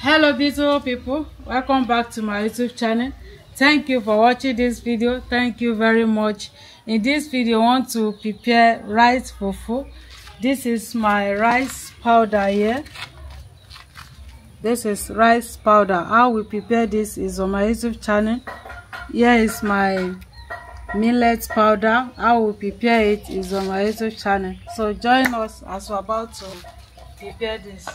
Hello beautiful people, welcome back to my YouTube channel. Thank you for watching this video. Thank you very much. In this video I want to prepare rice fufu. This is my rice powder here. This is rice powder. How we prepare this is on my YouTube channel. Here is my millet powder. How we prepare it is on my YouTube channel. So join us as we're about to prepare this.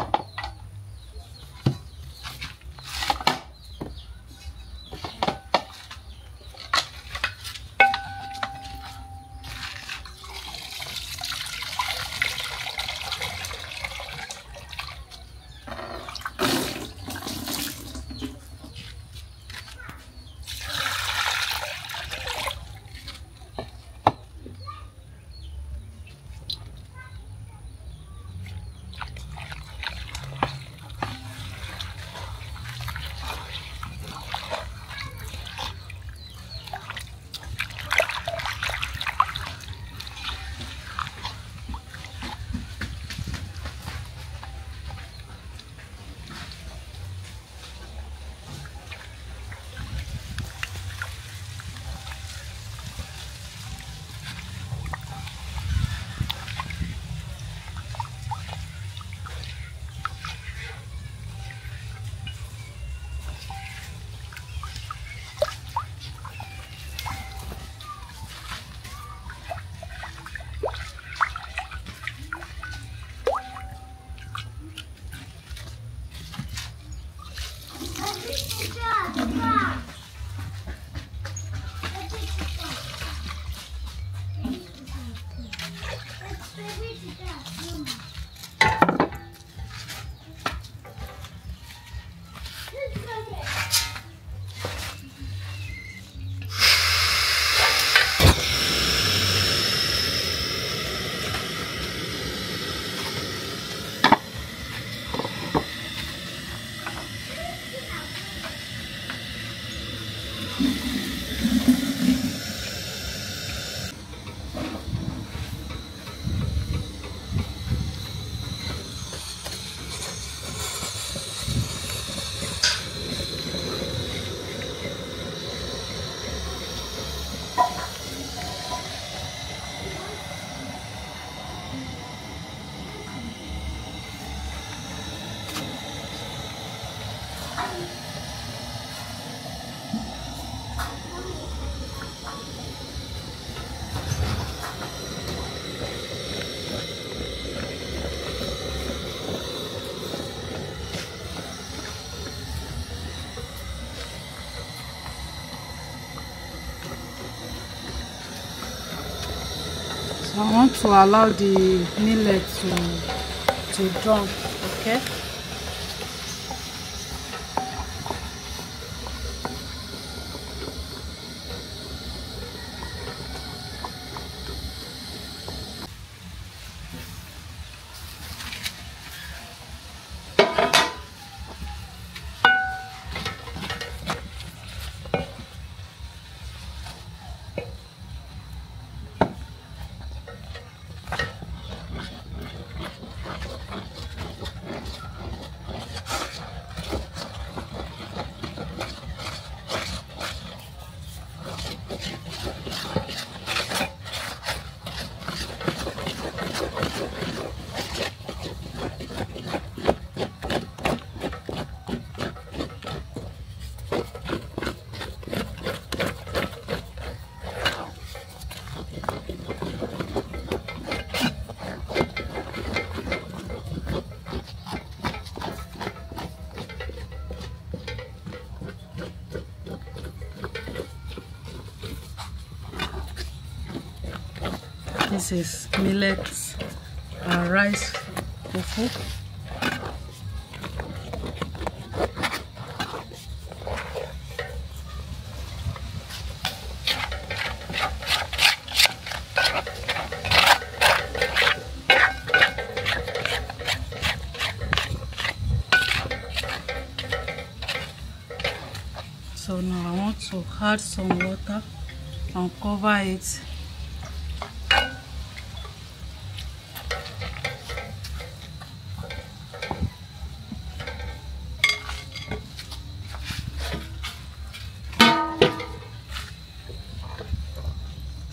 I want to allow the millet to drop, okay? This is millet rice fufu. So now I want to add some water and cover it.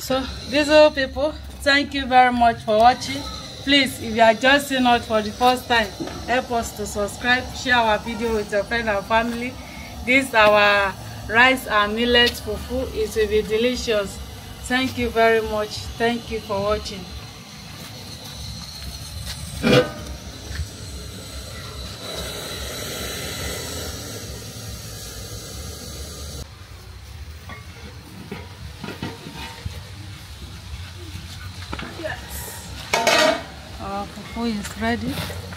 So these old people, thank you very much for watching. Please, if you are just seeing us for the first time, help us to subscribe, share our video with your friends and family. This is our rice and millet fufu. It will be delicious. Thank you very much. Thank you for watching. Our fufu is ready.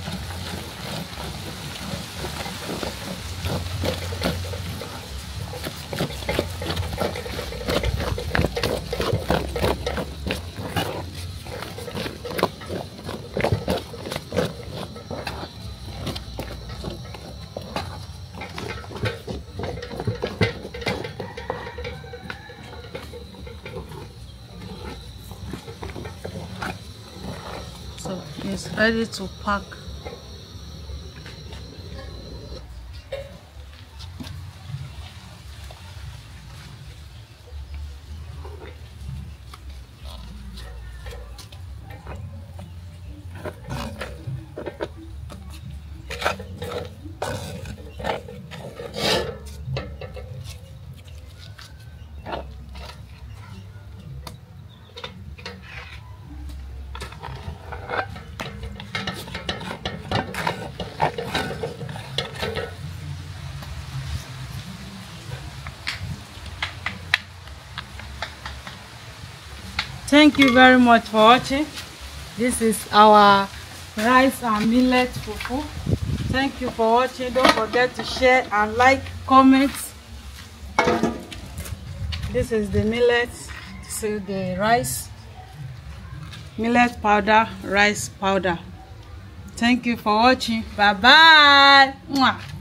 So it's ready to pack. Thank you very much for watching. This is our rice and millet fufu. Thank you for watching. Don't forget to share and like, comment. This is the millet. This is the rice. Millet powder, rice powder. Thank you for watching. Bye bye. Mwah.